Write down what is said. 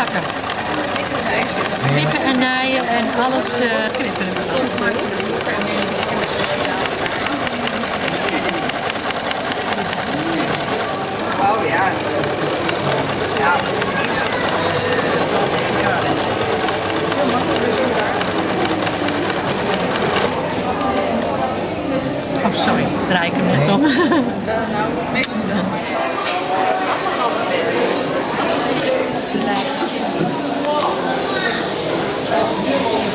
bakken. Pikken en naaien en alles knippen. Oh ja. Ja. Oh, sorry, draai ik hem net om. Nou, niks. Te laten zien.